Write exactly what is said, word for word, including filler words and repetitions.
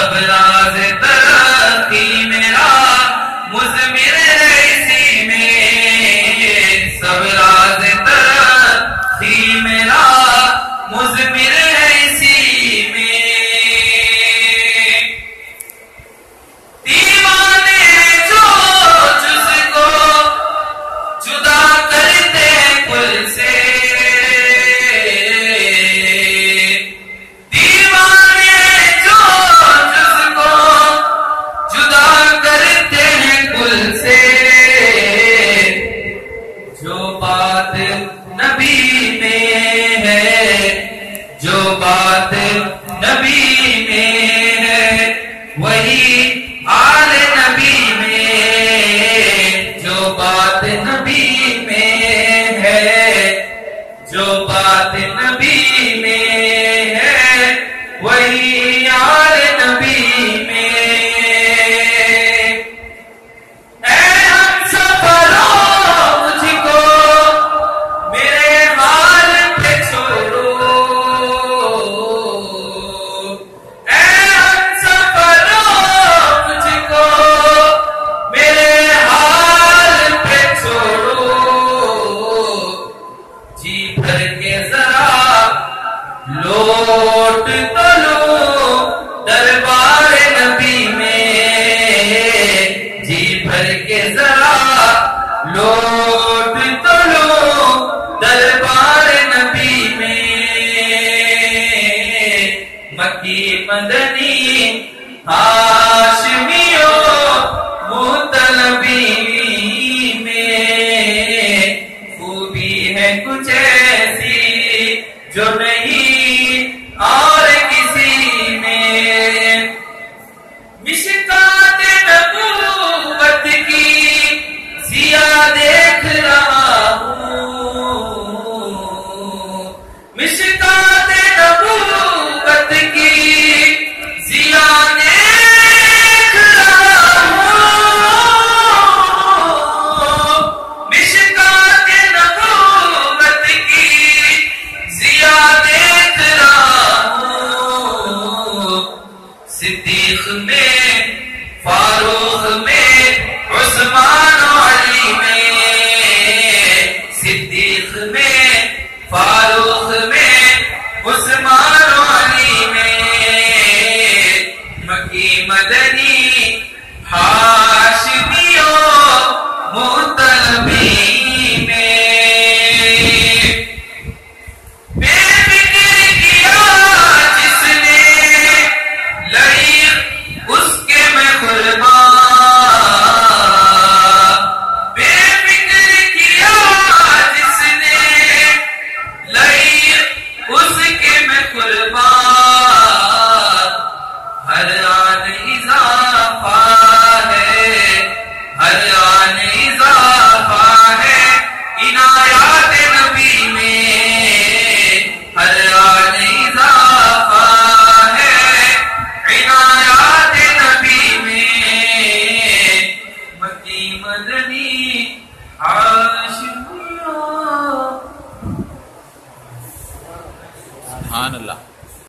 سب راز ترقی میرا مضمر ہے اسی میں، سب راز ترقی میرا مضمر ہے اسی میں۔ دیوانے جو جز کو جدا کرتے کل سے، دیوانے جو جز کو جدا کرتے ہیں کل سے، جو بات نبی میں ہے، جو بات نبی میں ہے وہی آل نبی میں، جو بات نبی میں ہے، جو بات نبی میں ہے وہی آل نبی میں۔ اے ہم سفروں مجھ کو میرے حال پہ چھوڑو، اے ہم سفروں مجھ کو میرے حال پہ چھوڑو، جی بھر کے ذرا لوٹ تو لو دربار نبی میں، جی بھر کے ذرا لوٹ تو لو دربار نبی میں۔ مکی مدنی ہاشمیوں مطلبی میں خوبی ہے کچھ ایسی جو نہیں اور کسی میں، مشکات نبوت کی ضیا دیکھ رہا ہوں، مشکات نبوت کی ضیا دیکھ رہا ہوں، مشکات نبوت کی ضیا دیکھ رہا ہوں، صدیق میں فاروق میں عثمان و علی میں، صدیق میں فاروق میں عثمان و علی میں، مکی مدنی ہاشمیوں مطلبی میں۔ بے فکر کیا جس نے لئی اس کے میں قربان، بے فکر کیا جس نے لئی اس کے میں قربان، ہر آن اضافہ ہے، ہر آن اضافہ ہے عنایات نبی میں، ہر آن اضافہ ہے عنایات نبی میں، مکی مدنی ہاشمیوں۔ سبحان اللہ۔